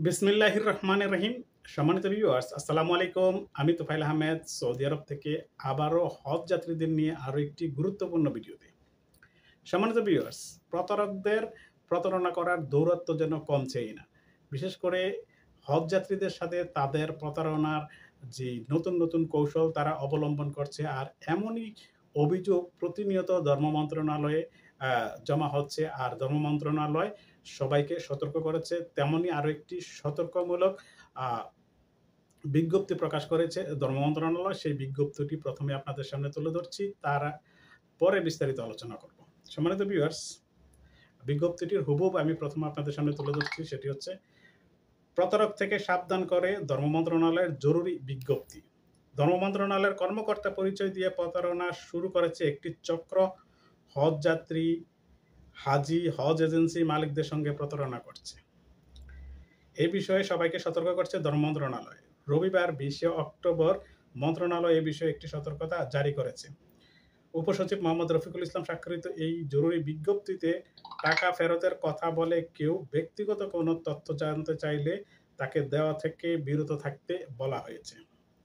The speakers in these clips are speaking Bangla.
বিসমিল্লাহির রহমানির রহিম। সম্মানিত ভিউয়ার্স, আসসালামু আলাইকুম। আমি তোফায়েল আহমেদ সৌদি আরব থেকে আবারও হজ যাত্রীদের নিয়ে আরো একটি গুরুত্বপূর্ণ ভিডিওতে। সম্মানিত ভিউয়ার্স, প্রতারকদের প্রতারণা করার দৌরাত্ম্য যেন কমছেই না। বিশেষ করে হজ যাত্রীদের সাথে তাদের প্রতারণার যে নতুন কৌশল তারা অবলম্বন করছে, আর এমনই অভিযোগ প্রতিনিয়ত ধর্ম মন্ত্রণালয়ে জমা হচ্ছে। আর ধর্ম মন্ত্রণালয় সবাইকে সতর্ক করেছে। তেমনই আরো একটি সতর্কমূলক আ বিজ্ঞপ্তি প্রকাশ করেছে ধর্ম মন্ত্রণালয়। সেই বিজ্ঞপ্তিটি ১ম এ আপনাদের সামনে তুলে ধরছি। তার পরে বিস্তারিত আলোচনা করব। সম্মানিত ভিউয়ার্স, বিজ্ঞপ্তিটির হুবহু আমি ১ম এ আপনাদের সামনে তুলে ধরছি। সেটি হচ্ছে, প্রতারক থেকে সাবধান করে ধর্ম মন্ত্রণালয়ের জরুরি বিজ্ঞপ্তি। ধর্ম মন্ত্রণালয়ের কর্মকর্তা পরিচয় দিয়ে প্রতারণা শুরু করেছে একটি চক্র। হজযাত্রী, হাজি, হজ এজেন্সি মালিকদের সঙ্গে প্রতারণা করছে। এ বিষয়ে সবাইকে সতর্ক করছে ধর্ম মন্ত্রণালয়। রবিবার ২০শে অক্টোবর মন্ত্রণালয় এ বিষয়ে একটি সতর্কতা জারি করেছে। উপসচিব মোহাম্মদ রফিকুল ইসলাম স্বাক্ষরিত এই জরুরি বিজ্ঞপ্তিতে টাকা ফেরতের কথা বলে কেউ ব্যক্তিগত কোনো তথ্য জানতে চাইলে তাকে দেওয়া থেকে বিরত থাকতে বলা হয়েছে।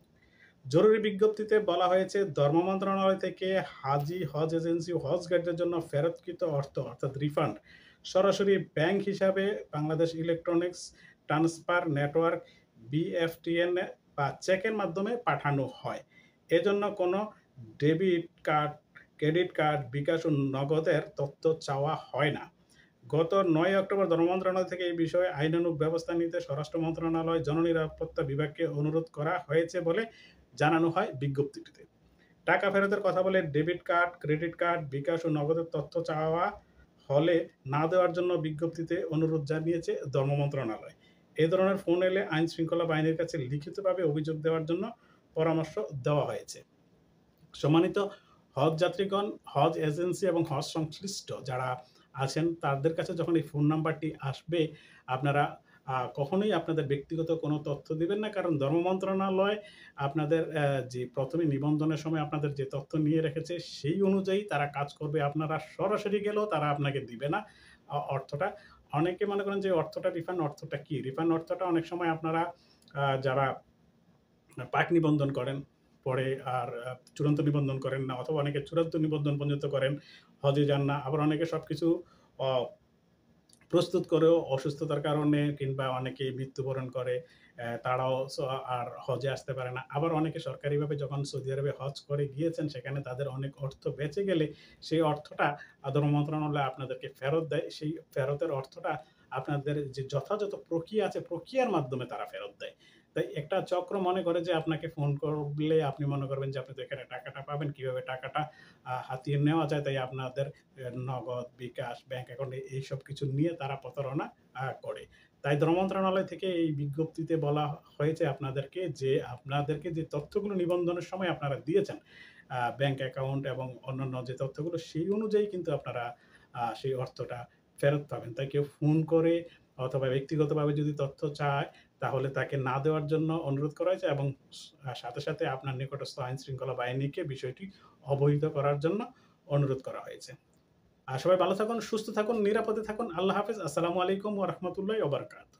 জরুরি বিজ্ঞপ্তিতে বলা হয়েছে, ধর্ম মন্ত্রণালয় থেকে হাজি, হজ এজেন্সি ও হজ গাইডের জন্য ফেরতকৃত অর্থ অর্থাৎ রিফান্ড সরাসরি ব্যাংক হিসাবে Bangladesh electronics transfer network BEFTN বা চেকের মাধ্যমে পাঠানো হয়। এজন্য কোনো debit card, credit card, bKash ও নগদের তথ্য চাওয়া হয় না। গত ৯ অক্টোবর ধর্ম মন্ত্রণালয় থেকে এই বিষয়ে আইনানুগ ব্যবস্থা নিতে স্বরাষ্ট্র মন্ত্রণালয় জননিরাপত্তা বিভাগকে অনুরোধ করা হয়েছে বলে জানানো হয় বিজ্ঞপ্তিটিতে। টাকা ফেরতের কথা বলে debit card, credit card, bKash ও নগদের তথ্য চাওয়া হলে না দেওয়ার জন্য বিজ্ঞপ্তিতে অনুরোধ জানিয়েছে ধর্ম মন্ত্রণালয়। এ ধরনের ফোন এলে আইন শৃঙ্খলা বাহিনীর কাছে লিখিতভাবে অভিযোগ দেওয়ার জন্য পরামর্শ দেওয়া হয়েছে। সম্মানিত হজ যাত্রীগণ, হজ এজেন্সি এবং হজ সংশ্লিষ্ট যারা আছেন তাদের কাছে যখন এই ফোন নাম্বারটি আসবে, আপনারা কখনোই আপনাদের ব্যক্তিগত কোনো তথ্য দিবেন না। কারণ ধর্ম মন্ত্রণালয় আপনাদের যে ১ম এ নিবন্ধনের সময় আপনাদের যে তথ্য নিয়ে রেখেছে সেই অনুযায়ী তারা কাজ করবে। আপনারা সরাসরি গেলেও তারা আপনাকে দিবে না অর্থটা। অনেকে মনে করেন যে অর্থটা রিফান্ড অর্থটা কি? রিফান্ড অর্থটা অনেক সময় আপনারা যারা পাক নিবন্ধন করেন, পরে আর চূড়ান্ত নিবন্ধন করেন না, অথবা অনেকে চূড়ান্ত নিবন্ধন পর্যন্ত করেন, হজে যান না। আবার অনেকে সবকিছু অ প্রস্তুত করেও অসুস্থতার কারণে কিংবা অনেকে মৃত্যুবরণ করে তারাও আর হজে আসতে পারে না। আবার অনেকে সরকারিভাবে যখন সৌদি আরবে হজ করে গিয়েছেন সেখানে তাদের অনেক অর্থ বেঁচে গেলে সেই অর্থটা ধর্ম মন্ত্রণালয় আপনাদেরকে ফেরত দেয়। সেই ফেরতের অর্থটা আপনাদের যে যথাযথ প্রক্রিয়া আছে, প্রক্রিয়ার মাধ্যমে তারা ফেরত দেয়। তাই একটা চক্র মনে করে যে আপনাকে ফোন করলে আপনি মনে করবেন যে আপনি তো এখানে টাকাটা পাবেন। কিভাবে টাকাটা হাতিয়ে নেওয়া যায়, তাই আপনাদের নগদ, বিকাশ, ব্যাংক অ্যাকাউন্ট এইসব কিছু নিয়ে তারা প্রতারণা করে। তাই ধর্ম মন্ত্রণালয় থেকে এই বিজ্ঞপ্তিতে বলা হয়েছে আপনাদেরকে যে তথ্যগুলো নিবন্ধনের সময় আপনারা দিয়েছেন, ব্যাংক অ্যাকাউন্ট এবং অন্যান্য যে তথ্যগুলো সেই অনুযায়ী কিন্তু আপনারা সেই অর্থটা ফেরত পাবেন। তাই কেউ ফোন করে অথবা ব্যক্তিগতভাবে যদি তথ্য চায় তাহলে তাকে না দেওয়ার জন্য অনুরোধ করা হয়েছে, এবং সাথে আপনার নিকটস্থ আইন শৃঙ্খলা বাহিনীকে বিষয়টি অবহিত করার জন্য অনুরোধ করা হয়েছে। সবাই ভালো থাকুন, সুস্থ থাকুন, নিরাপদে থাকুন। আল্লাহ হাফেজ। আসসালামু আলাইকুম ওয়া রাহমাতুল্লাহি ওয়া বারাকাতুহু।